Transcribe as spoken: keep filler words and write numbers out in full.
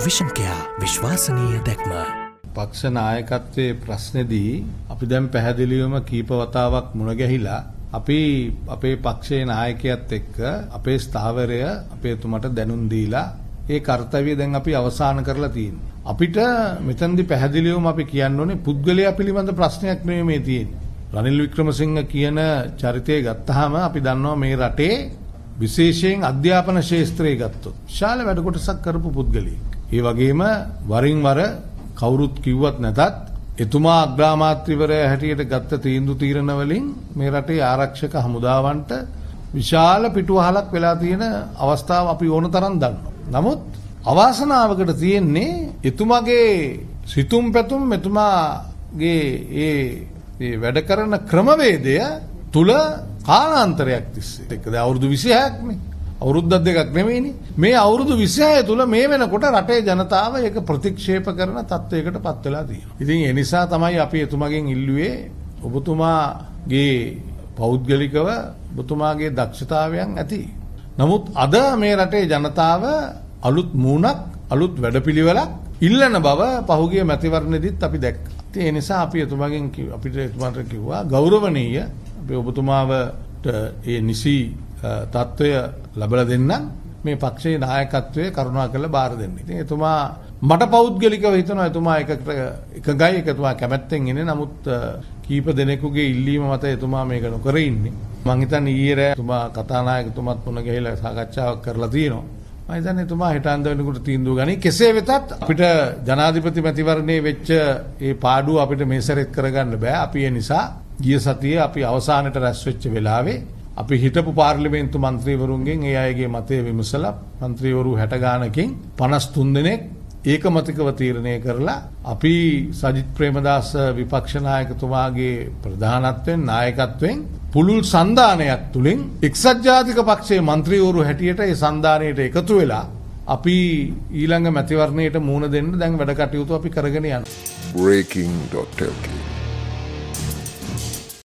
Vision care විශ්වාසනීය දැක්ම. පක්ෂ නායකත්වයේ ප්‍රශ්නේදී අපි දැන් පැහැදිලිවම කීප වතාවක් මුණ ගැහිලා අපි අපේ පක්ෂයේ නායකයාත් එක්ක අපේ ස්ථාවරය අපේ තුමට දැනුම් දීලා ඒ කාර්යය දැන් අපි අවසන් කරලා තියෙනවා. අපිට මෙතනදී පැහැදිලිවම අපි කියන්න ඕනේ පුද්ගලයා පිළිබඳ ප්‍රශ්නයක් නෙමෙයි මේ තියෙන්නේ. රනිල් වික්‍රමසිංහ කියන චරිතය ගත්තාම අපි දන්නවා මේ රටේ විශේෂයෙන් අධ්‍යාපන ශාස්ත්‍රයේ ගත්තොත් විශාල වැඩ කොටසක් කරපු පුද්ගලයෙක්. ඒ වගේම වරින් වර කවුරුත් කිව්වත් නැතත් එතුමා අග්‍රාමාත්‍යවරයා හැටියට ගත්ත තීන්දුව තීරණ වලින් මේ රටේ ආරක්ෂක හමුදාවන්ට විශාල පිටුවහලක් වෙලා තියෙන අවස්ථාව අපි ඕන තරම් දන්නවා. නමුත් අවාසනාවකට තියෙන්නේ එතුමාගේ සිතුම් පැතුම් එතුමාගේ ඒ ඒ වැඩ කරන ක්‍රමවේදය තුල කාලාන්තරයක් තිස්සේ ඒකද අවුරුදු විසිහයක් නේ අවුරුද්දක් දෙකක් නෙමෙයිනේ මේ අවුරුදු විසිහය තුල මේ වෙනකොට රටේ ජනතාව ඒක ප්‍රතික්ෂේප කරන තත්වයකට පත් වෙලා තියෙනවා. ඉතින් ඒ නිසා තමයි අපි එතුමාගෙන් ඉල්ලුවේ ඔබතුමාගේ පෞද්ගලිකව ඔබතුමාගේ දක්ෂතාවයන් ඇති. නමුත් අද මේ රටේ ජනතාව අලුත් මූණක් අලුත් වැඩපිළිවෙලක් ඉල්ලන බව පහුගිය මැතිවරණෙදිත් අපි දැක්කා. ඒ නිසා අපි එතුමාගෙන් අපිට එතුමාට කිව්වා ගෞරවනීය අපි ඔබතුමාවට ඒ නිසි තත්ත්වය ලැබලා දෙන්න මේ පක්ෂයේ නායකත්වයේ කරුණාකරලා බාර දෙන්න. ඉතින් එතුමා මට පෞද්ගලිකව හිතනවා එතුමා එකකට එකගයි එකතුමා කැමැත්තෙන් ඉන්නේ. නමුත් කීප දෙනෙකුගේ ඉල්ලීම මත එතුමා මේක නොකර ඉන්නේ. මං හිතන්නේ ඊයේ රෑ එතුමා කතානායකතුමත් මුණ ගැහිලා සාකච්ඡාවක් කරලා තියෙනවා. මම හිතන්නේ එතුමා හෙට අන්ද වෙනකොට තීන්දුව ගනි. කෙසේ වෙතත් අපිට ජනාධිපති මැතිවරණයේ වෙච්ච ඒ පාඩුව අපිට මේ සැරේත් කරගන්න බෑ. අපි ඒ නිසා ගිය සතියේ අපි අවසානට රැස් වෙච්ච වෙලාවේ අපි හිටපු පාර්ලිමේන්තු මන්ත්‍රීවරුන්ගෙන් ඒ අයගේ මතය විමසලා මන්ත්‍රීවරු හැට ගානකින් පනස් තුන් දෙනෙක් ඒකමතිකව තීරණය කරලා අපි සජිත් ප්‍රේමදාස විපක්ෂ නායකතුමාගේ ප්‍රධානත්වයෙන් නායකත්වයෙන් පුළුල් සන්ධානයක් තුලින් එක්සත් ජාතික පක්ෂයේ മന്ത്രിවරු හැටියට ඒ සන්ධානයට එකතු වෙලා අපි ඊළඟ මැතිවරණයට මුහුණ දෙන්න දැන් වැඩ කටයුතු අපි කරගෙන යනවා. breaking dot l k